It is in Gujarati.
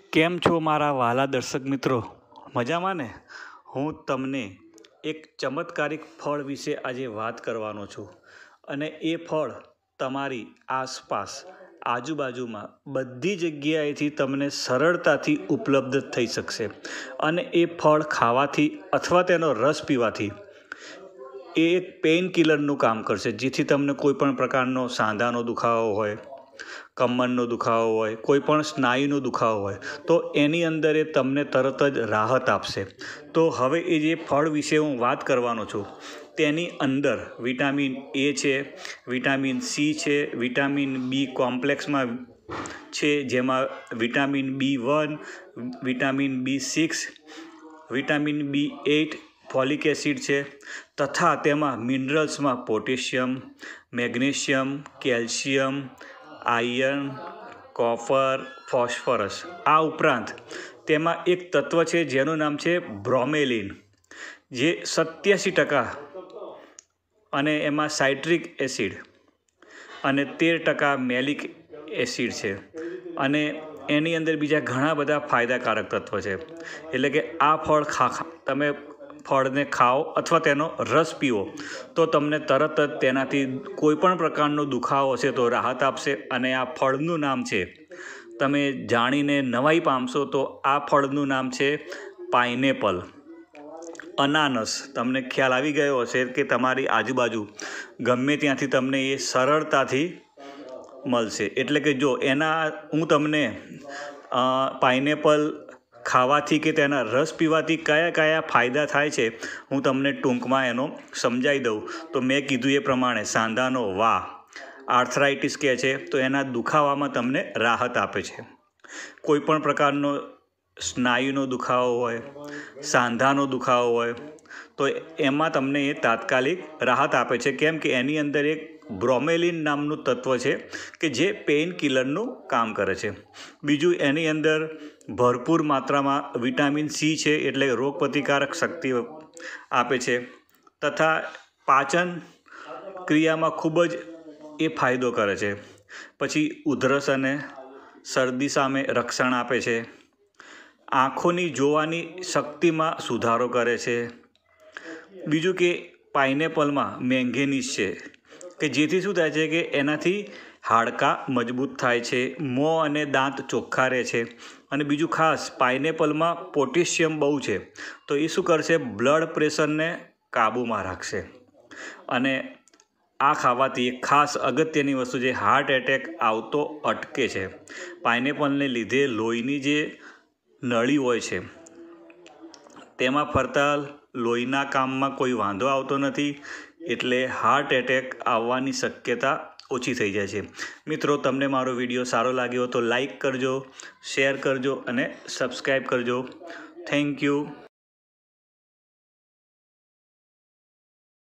કેમ છો મારા વાલા દર્શક મિત્રો? મજામાં ને? હું તમને એક ચમત્કારિક ફળ વિશે આજે વાત કરવાનો છું અને એ ફળ તમારી આસપાસ આજુબાજુમાં બધી જગ્યાએથી તમને સરળતાથી ઉપલબ્ધ થઈ શકશે અને એ ફળ ખાવાથી અથવા તેનો રસ પીવાથી એ એક પેઇન કિલરનું કામ કરશે, જેથી તમને કોઈ પણ પ્રકારનો સાંધાનો દુખાવો હોય, કમરનો દુખાવો હોય, કોઈ પણ સ્નાયુનો દુખાવો હોય તો એની અંદર એ તમને તરત જ રાહત આપશે. તો હવે એ જે ફળ વિશે હું વાત કરવાનો છું તેની અંદર વિટામિન એ છે, વિટામિન સી છે, વિટામિન બી કોમ્પ્લેક્સમાં છે, જેમાં vitamin B1, vitamin B6, vitamin B8, folic acid છે તથા તેમાં મિનરલ્સમાં potassium, magnesium, calcium, iron, copper, phosphorus. આ ઉપરાંત તેમાં એક તત્વ છે જેનું નામ છે બ્રોમેલિન, જે 87% અને એમાં સાઇટ્રિક એસિડ અને 13% મેલિક એસિડ છે અને એની અંદર બીજા ઘણા બધા ફાયદાકારક તત્વ છે. એટલે કે આ ફળ તમે ફળને ખાઓ અથવા તેનો રસ પીવો તો તમને તરત જ તેનાથી કોઈ પણ પ્રકારનો દુખાવો હશે તો રાહત આપશે. અને આ ફળનું નામ છે, તમે જાણીને નવાઈ પામશો, તો આ ફળનું નામ છે પાઇનેપલ, અનાનસ. તમને ખ્યાલ આવી ગયો હશે કે તમારી આજુબાજુ ગમે ત્યાંથી તમને એ સરળતાથી મળશે. એટલે કે જો હું તમને પાઇનેપલ ખાવાથી કે તેના રસ પીવાથી કયા કયા ફાયદા થાય છે હું તમને ટૂંકમાં એનો સમજાવી દઉં. તો મેં કીધું એ પ્રમાણે સાંધાનો વા, આર્થરાઇટિસ કહે છે, તો એના દુખાવામાં તમને રાહત આપે છે. કોઈ પણ પ્રકારનો સ્નાયુનો દુખાવો હોય, સાંધાનો દુખાવો હોય તો એમાં તમને એ તાત્કાલિક રાહત આપે છે. કેમ કે એની અંદર એક બ્રોમેલિન નામનું તત્વ છે કે જે પેઇન કિલરનું કામ કરે છે. બીજું, એની અંદર ભરપૂર માત્રામાં વિટામિન સી છે, એટલે રોગપ્રતિકારક શક્તિ આપે છે તથા પાચન ક્રિયામાં ખૂબ જ એ ફાયદો કરે છે. પછી ઉધરસ અને શરદી સામે રક્ષણ આપે છે. આંખોની જોવાની શક્તિમાં સુધારો કરે છે. બીજું કે પાઇનેપલમાં મેંગેનીઝ છે કે જેથી શું થાય છે કે એનાથી હાડકાં મજબૂત થાય છે, મોં અને દાંત ચોખ્ખા રહે છે. અને બીજું ખાસ પાઇનેપલમાં પોટેશિયમ બહુ છે, તો એ શું કરશે, બ્લડ પ્રેશરને કાબૂમાં રાખશે. અને આ ખાવાથી એક ખાસ અગત્યની વસ્તુ છે, હાર્ટ એટેક આવતો અટકે છે. પાઇનેપલને લીધે લોહીની જે નળી હોય છે તેમાં ફરતા લોહીના કામમાં કોઈ વાંધો આવતો નથી, એટલે હાર્ટ એટેક આવવાની શક્યતા ઓછી થઈ જાય છે. મિત્રો, તમને મારો વિડીયો સારો લાગ્યો તો લાઈક કરજો, શેર કરજો અને સબસ્ક્રાઈબ કરજો. Thank you.